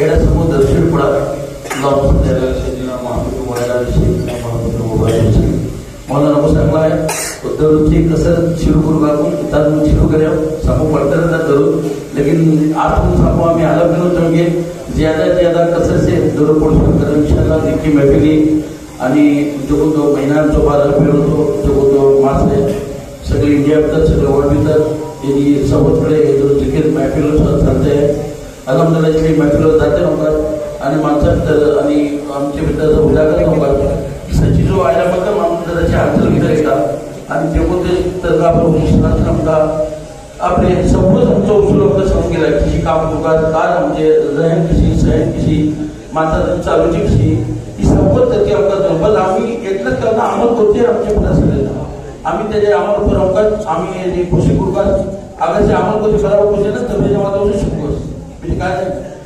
एड़ा समूह दर्शन पड़ा लॉन्च तेरा शेजना महापुर वाला शेजना महापुर मोबाइल से मौलाना मुसाबका है उधर उच्ची कसर शुरू करूँगा कुछ तब शुरू करें समूह पढ़ते रहना जरूर लेकिन आप उन समूह में अलग नहीं होंगे ज्यादा कसर से जरूर पढ़ करें इंशाल्लाह निकी महफिली आणि जो महिना जो बाजार पेड़ होतो जो मास है सगळे इंडिया भीतर सगळे वर्ल्ड भीतर ये सोबतकडे जो जिकीर महफिल चालते हैं अल्हम्दुलिल्लाह इतली महफिल जाते नव्हतात आणि माणसात आणि आमच्या भीतर उजागर नव्हतात सची जो आयला मतलब आमदाराची हालचाल भितर येतात आणि ते कोणते तर आपण मुस्लिमांना आमका आपले संपूर्ण आमचं उसूल वगैरे सांगून गेला कशी काम होतात काय म्हणजे रहन कशी सहन कशी माणसाची चालूची कशी ही संपत तरी आमका जमल आम्ही एकच करणं अमल करते आमच्या पुढे सगळे आम्ही त्याचे अमल पर आमकाच आम्ही खुशी करतात अगर से अमल को बराबर खुशी ना तब जेव्हा तो शिकवस म्हणजे काय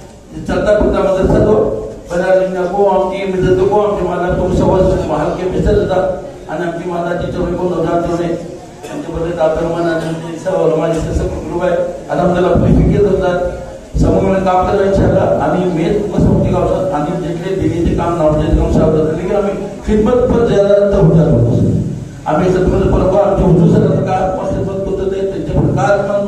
चलता फिरता मदरसा तो बऱ्याच को आमची मित्र को आमची मला तो सवाल महाल के बेसर जाता आणि आमची माताची चोरी को नवजात जोडे आमचे बरे दातरमान आणि सवाल माझे सब ग्रुप आहे अल्हम्दुलिल्लाह आपली फिकिर होतात समूह में काम कर रहे इंशाल्लाह आणि मेन मसौती का होता आणि जितले दिल्लीचे काम नवजात काम साहब लेकिन आम्ही खिदमत पर ज्यादा तवज्जो देतो आम्ही खिदमत पर आमचे हुजूर सल्लल्लाहु अलैहि वसल्लम खिदमत करतो ते त्यांच्या प्रकार पण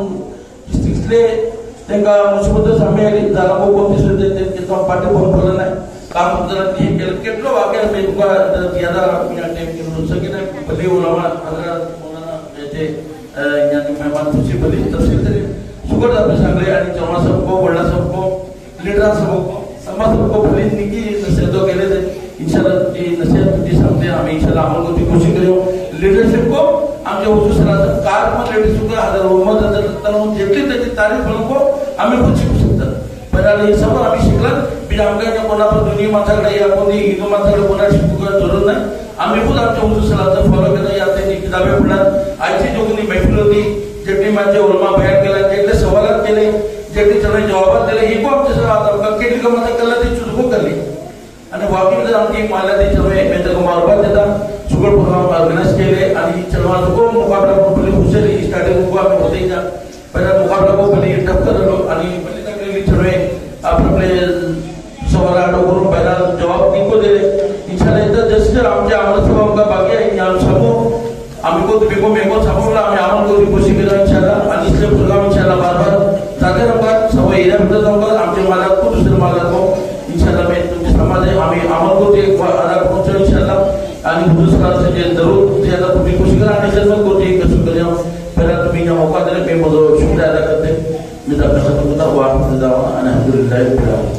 इसले त्यांना मुसीबत सामने आली झाला को कोणती सुद्धा त्यांचे तो पाठी पण बोलला नाही काम जरा हे केलं केटलो वाक्य मी तुका ज्यादा मी टाइम केलं सगळे भले उलमा हजरत मौलाना याचे यानी मेहमान खुशी भली तफसील तरी शुगर आपने सांगले आणि जमा सबको बड़ा सबको लीडर सबको समाज सबको भली निकी नसीहतों केले थे इंशाल्लाह जी नसीहत की सामने आम्ही इंशाल्लाह अमल को कोशिश करियो लीडरशिप को आमच्या हुजूर सल्लल्लाहु अलैहि वसल्लम कार में लीडरशिप का हजर उम्मत हजर तनु जेतली त्याची तारीफ को आम्ही खुद शिकू शकतात पण हे सर्व आम्ही शिकला बिना आमच्या कोणा पण दुनिया माणसाकडे या कोणी हिंदू माणसाकडे कोणा शिकू जरूर नाही आम्ही खुद आमच्या हुजूर सल्लल्लाहु अलैहि वसल्लम फॉलो केलं या त्यांनी किताबे पढतात आजची जो कोणी महफिल होती जेटली माझे उलमा बयान केला जेटले सवालात केले जेटली सगळे जवाबात दिले ही को आमच्या सगळं आता केली का माझा कल्ला ती चुजको करली आणि वाकई जर आमची माला ती सगळे मी तर मारबात देता शुगर प्रोग्राम ऑर्गेनाइज केले आणि चलवा को मुकाबला को पहले हुसैन स्टार्टिंग को आम्ही होते जा पहिला मुकाबला को पहले टप करलो आणि पहले तकलीफ सगळे आपले सवाल करून पहिला जवाब निको दिले इंशाल्लाह इधर जसं आमच्या अमल सभा का बाकी आहे या समूह आम्ही को तुम्ही को मेको समूहला आम्ही अमल को कोशिश करू इंशाल्लाह आणि इसले प्रोग्राम इंशाल्लाह बार-बार जाते रहूंगा सब एरिया में रहूंगा आमच्या मालात को दुसरे मालात को इंशाल्लाह मैं तुमचे समाज है आम्ही अमल को ते अदा करू इंशाल्लाह आणि हुजूर सल्लल्लाहु अलैहि वसल्लम जरूर ज्यादा तुम्ही कोशिश करा आणि खिदमत को ते कसं करियो पहला तुम्ही या मौका दिले मैं बहुत शुक्रिया अदा करते मैं आपका खत्म करता हूं अल्हम्दुलिल्लाह